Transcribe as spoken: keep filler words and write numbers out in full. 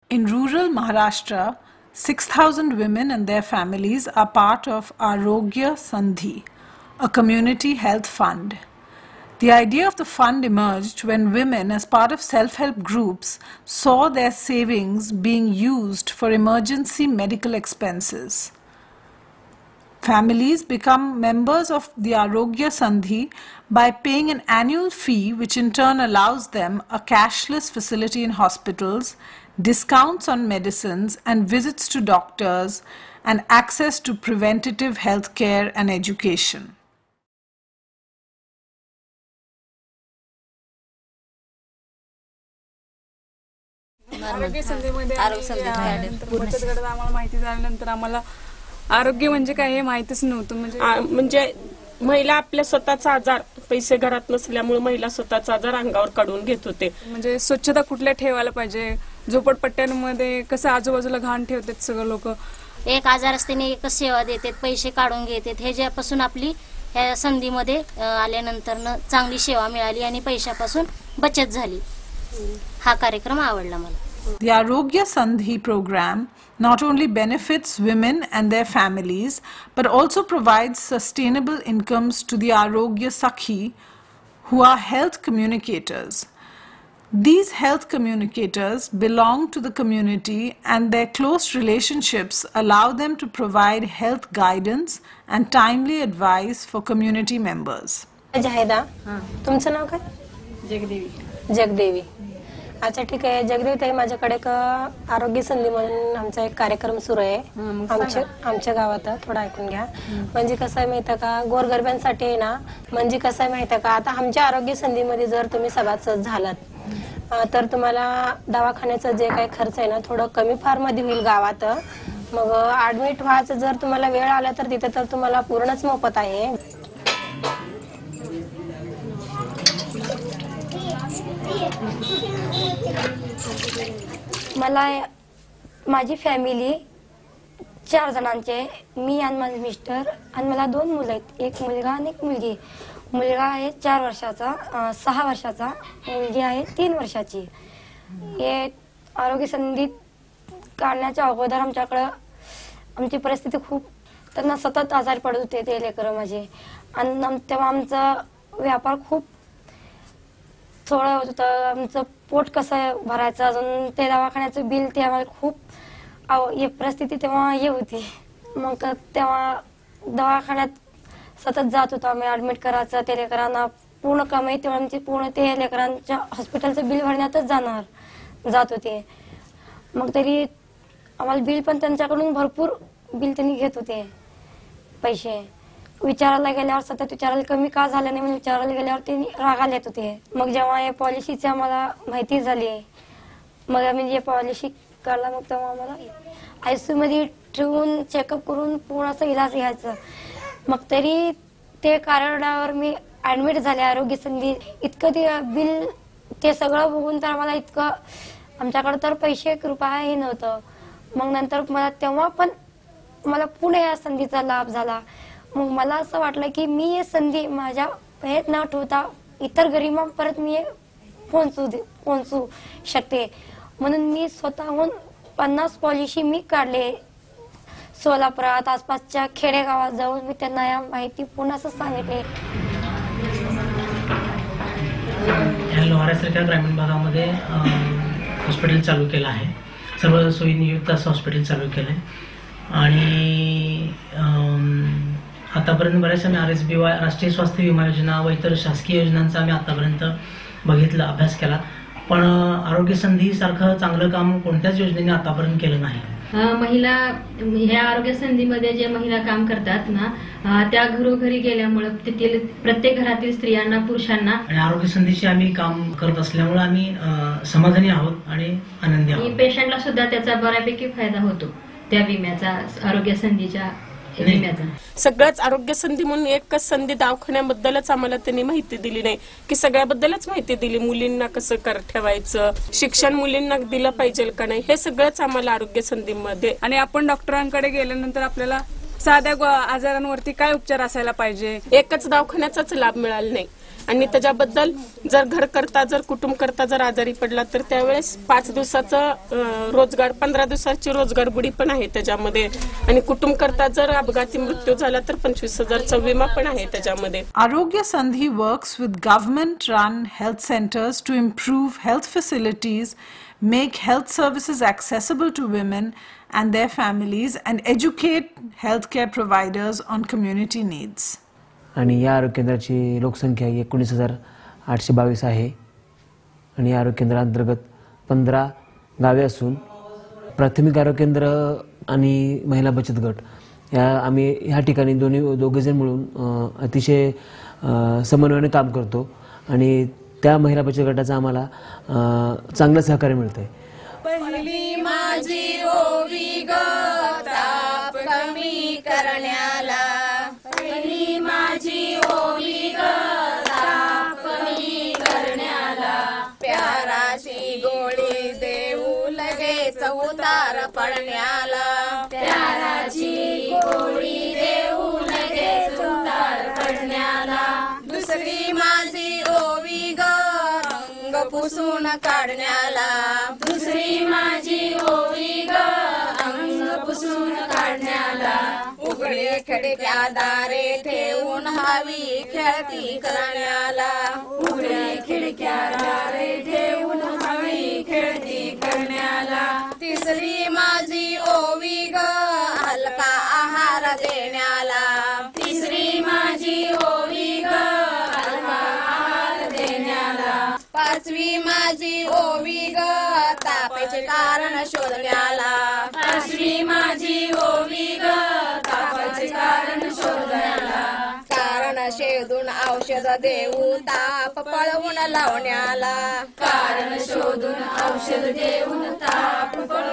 In rural Maharashtra, six thousand women and their families are part of Arogya Sandhi, a community health fund. The idea of the fund emerged when women, as part of self-help groups, saw their savings being used for emergency medical expenses. Families become members of the Arogya Sandhi by paying an annual fee, which in turn allows them a cashless facility in hospitals, discounts on medicines and visits to doctors, and access to preventative health care and education. आरोग्य संधीमध्ये बचत गटात आम्हाला माहिती झाल्यानंतर आम्हाला आरोग्य म्हणजे काय हे माहितीच नव्हतं. म्हणजे म्हणजे महिला आपल्या स्वतःचा आजार, पैसे घरात नसल्यामुळे महिला स्वतःचा आजार अंगावर काढून घेत होते. म्हणजे स्वच्छता कुठल्या ठेवायला पाहिजे, झोपडपट्ट्यांमध्ये कसं आजूबाजूला घाण ठेवतात सगळं लोक. एक आजार असताना एकच सेवा देतात, पैसे काढून घेतात. हे ज्यापासून आपली ह्या संधीमध्ये आल्यानंतर चांगली सेवा मिळाली आणि पैशापासून बचत झाली. हा कार्यक्रम आवडला मला. The Arogya Sandhi program not only benefits women and their families, but also provides sustainable incomes to the Arogya Sakhi, who are health communicators. These health communicators belong to the community, and their close relationships allow them to provide health guidance and timely advice for community members. Zahida, तुमचं नाव काय? जगदेवी. जगदेवी. अच्छा, ठीक आहे. जगदेवी ताई, माझ्याकडे एक आरोग्य संधी म्हणून आमचा एक कार्यक्रम सुरू आहे आमच्या आमच्या गावात. थोडं ऐकून घ्या. म्हणजे कसं आहे माहिती का, गोरगरिबांसाठी आहे ना. म्हणजे कसं आहे माहिती का, आता आमच्या आरोग्य संधीमध्ये जर तुम्ही सभासद झालात तर तुम्हाला दवाखान्याचा जे काही खर्च आहे ना थोडं कमी फार मध्ये होईल गावात. मग ऍडमिट व्हायचं जर तुम्हाला वेळ आला तर तिथे तर तुम्हाला पूर्णच मोफत आहे. मला माझी फॅमिली चार जणांचे, मी आणि माझे मिस्टर आणि मला दोन मुलं आहेत, एक मुलगा आणि एक मुलगी. मुलगा आहे चार वर्षाचा, सहा वर्षाचा, मुलगी आहे तीन वर्षाची. हे आरोग्य संधीत काढण्याच्या अगोदर आमच्याकडं आमची परिस्थिती खूप, त्यांना सतत आजारी पडत होते ते लेकरं माझे. आणि तेव्हा आमचा व्यापार खूप थोडं होत होतं. आमचं पोट कसं भरायचं, अजून ते दवाखान्याचं बिल, ते आम्हाला खूप हे परिस्थिती तेव्हा हे होती. मग तेव्हा दवाखान्यात सतत जात होतो आम्ही, ऍडमिट करायचं. ते लेकरांना पूर्ण कमाई तेव्हा आमची पूर्ण ते लेकरांच्या हॉस्पिटलचं बिल भरण्यातच जाणार जात होते. मग तरी आम्हाला बिल पण त्यांच्याकडून भरपूर बिल त्यांनी घेत होते. पैसे विचारायला गेल्यावर सतत विचारायला कमी का झालं नाही म्हणून विचारायला गेल्यावर ते रागाला येत होते. मग जेव्हा हे पॉलिसीची आम्हाला माहिती झाली, मग आम्ही जे पॉलिसी काढला, मग तेव्हा आम्हाला आयसीयू मध्ये ठेवून चेकअप करून पूर्ण इलाज घ्यायचं. मग तरी ते कार्डावर मी ऍडमिट झाले आरोग्य संधी. इतकं ते बिल ते सगळं बघून तर आम्हाला इतकं, आमच्याकडे तर पैसे एक रुपयाही नव्हतं. मग नंतर मला तेव्हा पण मला पुणे या संधीचा लाभ झाला. मग मला असं वाटलं की मी हे संधी माझ्या हेत न ठेवता इतर गरिबांपर्यंत मी पोहोचू पोहोचू शकते. म्हणून मी स्वतःहून पन्नास पॉलिसी मी काढले. सोलापुरात आसपासच्या खेडेगावात जाऊन मी त्यांना या माहिती पुन्हा सांगितले. लोहारासारख्या ग्रामीण भागामध्ये हॉस्पिटल चालू केलं आहे. सर्व सोयीनियुक्त असं हॉस्पिटल चालू केलं आहे. आणि आतापर्यंत बऱ्याचशा आम्ही आर एस बी वाय, राष्ट्रीय स्वास्थ्य विमा योजना व इतर शासकीय योजनांचा आम्ही आतापर्यंत बघितलं, अभ्यास केला. पण आरोग्य संधी सारखं चांगलं काम कोणत्याच योजनेने आतापर्यंत केलं नाही. महिला ह्या आरोग्य संधीमध्ये जे महिला काम करतात ना, त्या घरोघरी गेल्यामुळे तेथील प्रत्येक घरातील स्त्रियांना, पुरुषांना आणि आरोग्य संधीशी आम्ही काम करत असल्यामुळे आम्ही समाधानी आहोत आणि आनंदी आहोत. पेशंटला सुद्धा त्याचा बऱ्यापैकी फायदा होतो त्या विम्याचा, आरोग्य संधीच्या विम्याचा. सगळ्याच आरोग्य संधी म्हणून एकच संधी दवाखान्याबद्दलच आम्हाला त्यांनी माहिती दिली नाही, की सगळ्याबद्दलच माहिती दिली. मुलींना कसं कर ठेवायचं, शिक्षण मुलींना दिलं पाहिजे का नाही, हे सगळंच आम्हाला आरोग्य संधीमध्ये. आणि आपण डॉक्टरांकडे गेल्यानंतर आपल्याला साध्या आजारांवरती काय उपचार असायला पाहिजे, एकच दवाखान्याचाच लाभ मिळाला नाही. आणि त्याच्याबद्दल जर घर करता जर कुटुंब करता जर आजारी पडला तर त्यावेळेस पाच दिवसाचं अं, रोजगार पंधरा दिवसाची रोजगार बुडी पण आहे त्याच्यामध्ये आणि कुटुंब करता जर अपघाती मृत्यू झाला तर पंचवीस हजारचा विमा पण आहे त्याच्यामध्ये. Arogya Sandhi works with government-run health centers to improve health facilities, make health services accessible to women and their families, and educate healthcare providers on community needs. आणि या आरोग्य केंद्राची लोकसंख्या एकोणीस हजार आठशे बावीस आहे आणि या आरोग्य केंद्रांतर्गत पंधरा गावे असून प्राथमिक आरोग्य केंद्र आणि महिला बचत गट या आम्ही ह्या ठिकाणी दोन्ही दोघेजण मिळून अतिशय समन्वयाने काम करतो आणि त्या महिला बचत गटाचा आम्हाला चांगलं सहकार्य मिळतंय. पहिली माझी ओवी ग ताप कमी करण्याला, पहिली माझी ओवी ग ताप कमी करण्याला, प्याराची गोळी देऊ लगेच उतार पडण्याला, प्याराची गोळी देऊ लगेच उतार पडण्याला, दुसरी माझी ओवी ग रंग पुसून काढण्याला, दुसरी माझी ओवी ग अंग पुसून काढण्याला, उघडे खिडक्या दारे ठेवून हवी खेळती करण्याला, उघडे खिडक्या दारे ठेवून हवी खेळती करण्याला, तिसरी माझी ओवी ग हलका आहार देण्याला, तिसरी माझी ओवी ग हलका आहार देण्याला, पाचवी माझी ओवी ग तापाचे कारण शोधण्याला, पाचवी माझी ओवी ग तापाचे कारण शोधण्याला, कारण शोधून औषध देऊ ताप पळवून लावण्याला, कारण शोधून औषध देऊन ताप पळवून